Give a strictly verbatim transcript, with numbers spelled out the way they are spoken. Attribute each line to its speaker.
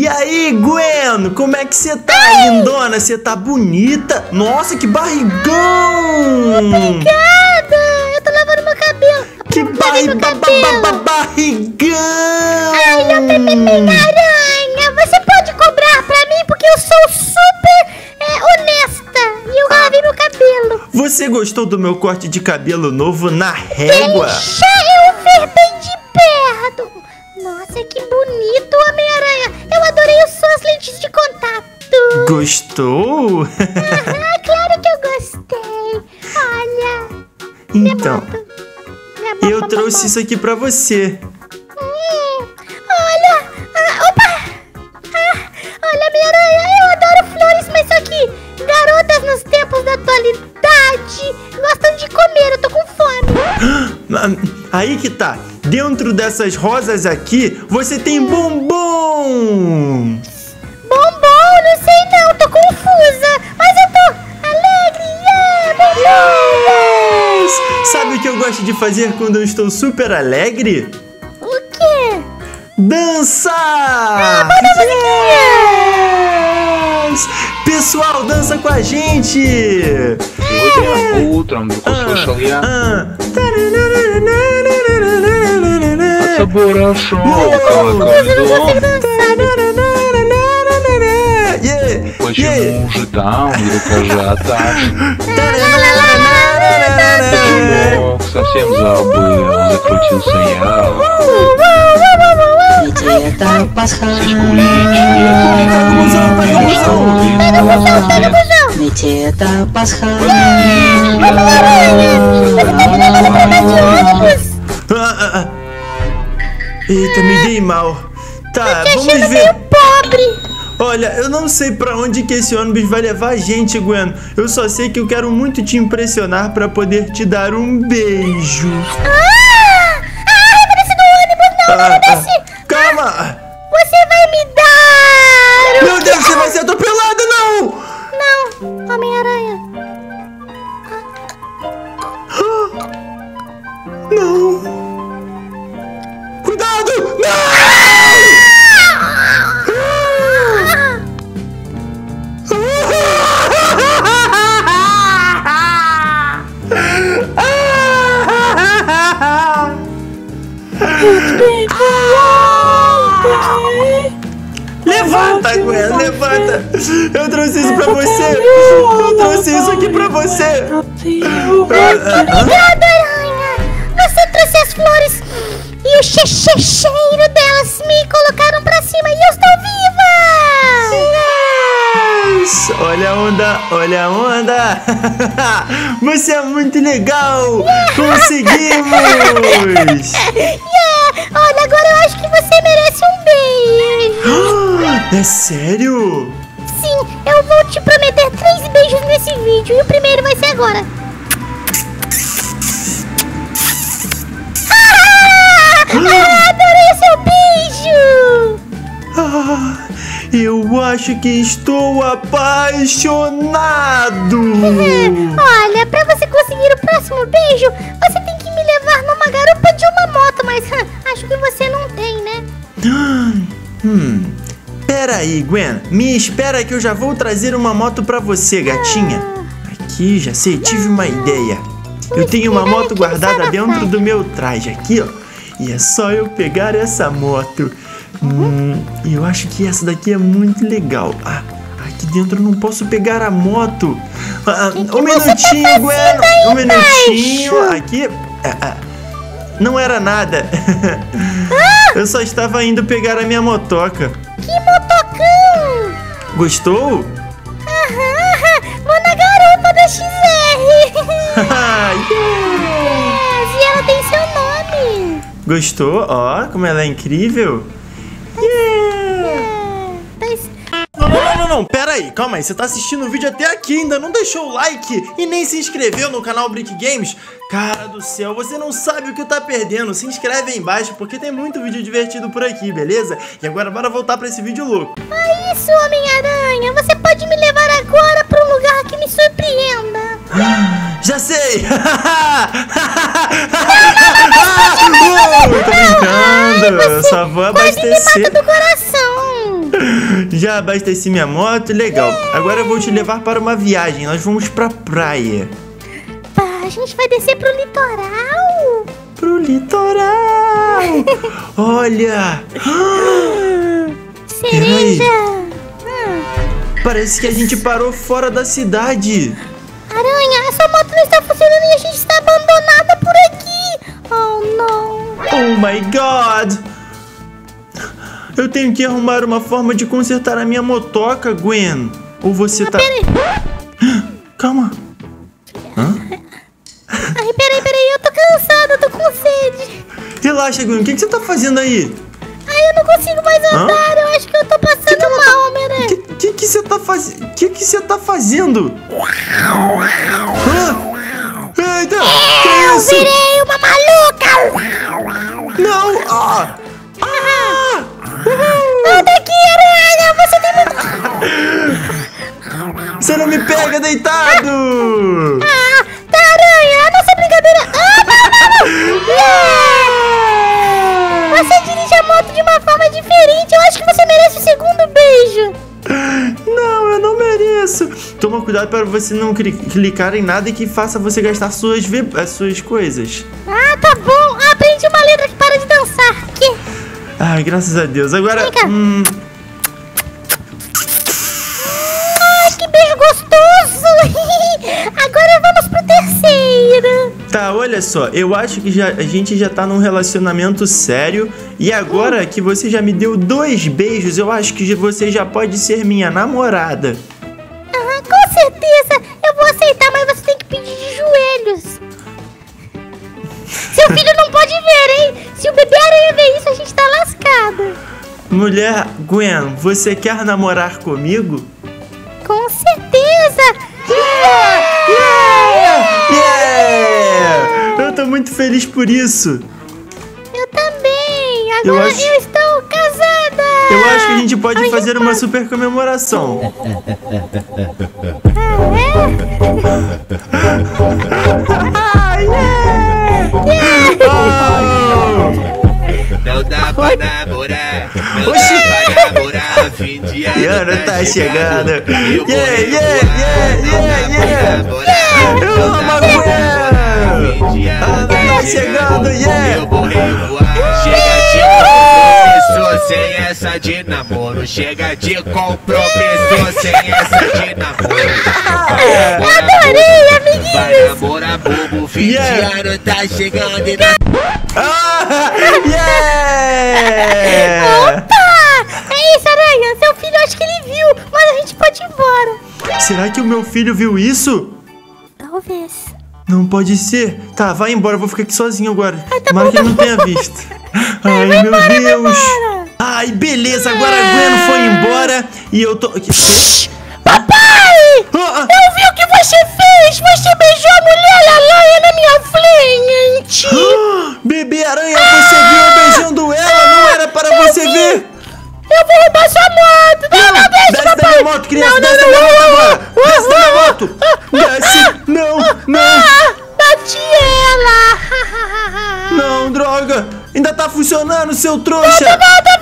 Speaker 1: E aí, Gwen, como é que você tá, lindona? Você tá bonita? Nossa, que barrigão!
Speaker 2: Obrigada! Eu tô lavando meu cabelo.
Speaker 1: Que barri
Speaker 2: meu
Speaker 1: ba
Speaker 2: cabelo.
Speaker 1: ba ba barrigão!
Speaker 2: Ai, não, Homem-Aranha, você pode cobrar pra mim porque eu sou super é, honesta e eu lavei meu cabelo.
Speaker 1: Você gostou do meu corte de cabelo novo na régua?
Speaker 2: Deixa eu ver bem de perto. Nossa, que bonito, Homem-Aranha. Eu adorei as suas lentes de contato.
Speaker 1: Gostou?
Speaker 2: Ah, claro que eu gostei. Olha.
Speaker 1: Então,
Speaker 2: Minha moto,
Speaker 1: eu
Speaker 2: minha
Speaker 1: trouxe
Speaker 2: moto.
Speaker 1: isso aqui pra você.
Speaker 2: Hum, olha. Ah, opa. Ah, olha, Homem-Aranha, eu adoro flores, mas só que garotas nos tempos da atualidade gostam de comer. Eu tô com fome.
Speaker 1: Aí que tá. Dentro dessas rosas aqui, você tem bombom.
Speaker 2: Bombom, não sei não, tô confusa. Mas eu tô alegre, yeah, bombom.
Speaker 1: Sabe o que eu gosto de fazer quando eu estou super alegre?
Speaker 2: O quê?
Speaker 1: Dançar!
Speaker 2: Ah, manda a
Speaker 1: Yes! Pessoal, dança com a gente!
Speaker 3: Утром вдруг услышал я
Speaker 1: Ah.
Speaker 3: от собора шелкового коридора.
Speaker 1: Yeah,
Speaker 3: Почему же там вдруг ажиотаж? Почему совсем забыл, закрутился я.
Speaker 4: Ведь это пасхальный Ведь это пасхальный
Speaker 1: Ah, ah, ah. Eita, me dei mal. Tá, vamos
Speaker 2: Achando
Speaker 1: ver.
Speaker 2: meio pobre.
Speaker 1: Olha, eu não sei pra onde que esse ônibus vai levar a gente, Gwen. Eu só sei que eu quero muito te impressionar pra poder te dar um beijo.
Speaker 2: Ah! Ah, vai descer do ônibus, não, não,
Speaker 1: Ah,
Speaker 2: não
Speaker 1: ah,
Speaker 2: desce.
Speaker 1: calma!
Speaker 2: Você vai me dar. o
Speaker 1: Meu
Speaker 2: quê?
Speaker 1: Deus, você vai ser atropelado, não!
Speaker 2: Não, Homem-Aranha.
Speaker 1: Não! Cuidado! Não! Levanta, Gwen, levanta! Eu trouxe isso pra você! Eu trouxe isso aqui pra você!
Speaker 2: Obrigada, Aranha. Você trouxe as flores e o che che cheiro delas me colocaram pra cima e eu estou viva!
Speaker 1: Yes! Olha a onda, olha a onda! Você é muito legal! Conseguimos!
Speaker 2: Yeah! Olha, agora eu acho que você merece um beijo.
Speaker 1: É sério?
Speaker 2: Sim, eu vou te prometer três beijos nesse vídeo e o primeiro vai ser agora. Ah! Ah, adorei o seu beijo!
Speaker 1: Ah, eu acho que estou apaixonado!
Speaker 2: Olha, pra você conseguir o próximo beijo, você tem que me levar numa garupa de uma moto, mas hum, acho que você não tem, né?
Speaker 1: Hum, pera aí, Gwen. Me espera que eu já vou trazer uma moto pra você, gatinha. Aqui, já sei, tive uma ideia. Eu tenho uma moto guardada dentro do meu traje aqui, ó. E é só eu pegar essa moto. Hum, eu acho que essa daqui é muito legal. Ah, aqui dentro eu não posso pegar a moto. Ah, um minutinho, Gwen. Um minutinho. Aqui. Ah, ah, não era nada. Eu só estava indo pegar a minha motoca.
Speaker 2: Que motocão!
Speaker 1: Gostou?
Speaker 2: Aham, vou na garupa da X R.
Speaker 1: Yeah.
Speaker 2: Yes, e ela tem seu nome.
Speaker 1: Gostou? Ó, como ela é incrível.
Speaker 2: É, tá es-
Speaker 1: Não, não, não, não, não, pera aí, calma aí. Você tá assistindo o vídeo até aqui, ainda não deixou o like e nem se inscreveu no canal Brick Games? Cara do céu, você não sabe o que tá perdendo. Se inscreve aí embaixo porque tem muito vídeo divertido por aqui, beleza? E agora bora voltar pra esse vídeo louco.
Speaker 2: Ah, isso, Homem-Aranha. Você pode me levar agora pra um lugar que me surpreenda.
Speaker 1: Já sei!
Speaker 2: Não,
Speaker 1: uh, tô brincando,
Speaker 2: Ai, você
Speaker 1: só vou
Speaker 2: quase me
Speaker 1: abastecer.
Speaker 2: mata do coração.
Speaker 1: Já abasteci minha moto, legal. Agora eu vou te levar para uma viagem. Nós vamos pra praia.
Speaker 2: Pá, a gente vai descer pro litoral?
Speaker 1: Pro litoral! Olha!
Speaker 2: Cereja! Hum.
Speaker 1: Parece que a gente parou fora da cidade.
Speaker 2: Aranha, essa moto não está funcionando e a gente está abandonada por aqui. Oh, não.
Speaker 1: Oh my God! Eu tenho que arrumar uma forma de consertar a minha motoca, Gwen. Ou você
Speaker 2: Ah,
Speaker 1: tá...
Speaker 2: peraí.
Speaker 1: Calma. Hã?
Speaker 2: Ai, peraí, peraí, eu tô cansada, eu tô com sede.
Speaker 1: Relaxa, Gwen. O que, que você tá fazendo aí?
Speaker 2: Ai, eu não consigo mais andar, eu acho que eu tô passando mal, Homem-Aranha.
Speaker 1: O que, que que você tá fazendo? O que que você tá fazendo? Hã? Eita! Que
Speaker 2: Eu
Speaker 1: isso?
Speaker 2: virei uma maluca.
Speaker 1: Não! Ah! Ah!
Speaker 2: Anda aqui, Aranha, você tem muito...
Speaker 1: Você não me pega deitado!
Speaker 2: Ah, tá, Aranha, a nossa brincadeira... Ah, não, não, não. Você dirige a moto de uma forma diferente, eu acho que você merece o segundo beijo.
Speaker 1: Não, eu não mereço. Toma cuidado para você não cli- clicar em nada que faça você gastar suas, vi- as suas coisas.
Speaker 2: Ah, tá bom, aprendi uma letra que para de dançar. Que?
Speaker 1: Ai, graças a Deus. Agora...
Speaker 2: Vem cá.
Speaker 1: Hum,
Speaker 2: Ai, que beijo gostoso. Agora vamos pro terceiro.
Speaker 1: tá, olha só. Eu acho que já, a gente já tá num relacionamento sério. E agora que você já me deu dois beijos, eu acho que você já pode ser minha namorada.
Speaker 2: Ah, com certeza, eu vou aceitar, mas você tem que pedir de joelhos. Seu filho não pode ver, hein? Se o bebê aranha ver isso, a gente tá lascado.
Speaker 1: Mulher Gwen, você quer namorar comigo?
Speaker 2: Com certeza.
Speaker 1: Yeah! Eu tô muito feliz por isso.
Speaker 2: Eu também.
Speaker 1: Eu
Speaker 2: Agora eu,
Speaker 1: acho-
Speaker 2: estou casada.
Speaker 1: Eu acho que a gente pode
Speaker 2: Ai,
Speaker 1: fazer
Speaker 2: que
Speaker 1: uma
Speaker 2: passa.
Speaker 1: super comemoração.
Speaker 2: Ah, é?
Speaker 5: Não dá pra namorar, não
Speaker 1: Oxi.
Speaker 5: dá pra namorar, fim de ano,
Speaker 1: E ano tá chegando.
Speaker 5: Eu vou
Speaker 1: Yeah, yeah,
Speaker 5: revoar,
Speaker 1: yeah,
Speaker 5: não
Speaker 1: yeah,
Speaker 5: dá pra
Speaker 1: yeah.
Speaker 5: namorar,
Speaker 1: Eu
Speaker 5: não
Speaker 1: amo
Speaker 5: dá
Speaker 1: a
Speaker 5: pra
Speaker 1: Gwen.
Speaker 5: namorar, fim de ano
Speaker 1: Ano tá chegando, yeah.
Speaker 5: Eu vou revoar, chega de compromisso sem essa de namoro, chega de compromisso sem essa de namoro.
Speaker 2: Eu adorei,
Speaker 5: Vai
Speaker 2: amiguinhos.
Speaker 5: namorar bobo, fim
Speaker 1: Yeah.
Speaker 5: de ano tá chegando e na
Speaker 1: Ah, yeah!
Speaker 2: Opa! É isso, Aranha. Seu filho, acho que ele viu, mas a gente pode ir embora.
Speaker 1: Será que o meu filho viu isso?
Speaker 2: Talvez.
Speaker 1: Não pode ser. Tá, vai embora, eu vou ficar aqui sozinho agora.
Speaker 2: tá
Speaker 1: Tomara
Speaker 2: bom,
Speaker 1: que ele
Speaker 2: tá
Speaker 1: não
Speaker 2: bom.
Speaker 1: tenha visto. Ai,
Speaker 2: vai
Speaker 1: meu
Speaker 2: embora, vai
Speaker 1: Deus.
Speaker 2: embora.
Speaker 1: Ai, beleza, agora a Gwen foi embora e eu tô... Que-
Speaker 2: Papai!
Speaker 1: Ah, ah.
Speaker 2: Eu vi o que você fez! Você beijou a mulher aranha na minha frente!
Speaker 1: Ah, Bebê aranha, você viu eu beijando ela? Não era para você ver?
Speaker 2: Eu vou roubar sua moto! Não, não deixa,
Speaker 1: Desce da
Speaker 2: papai!
Speaker 1: minha moto, criança,
Speaker 2: Não, não,
Speaker 1: desce da
Speaker 2: não,
Speaker 1: minha moto
Speaker 2: não,
Speaker 1: agora!
Speaker 2: não,
Speaker 1: Desce da minha
Speaker 2: não,
Speaker 1: moto! Desce! Não, não!
Speaker 2: Ah, bati ela!
Speaker 1: Não, droga! Ainda tá funcionando, seu trouxa!
Speaker 2: Não, não,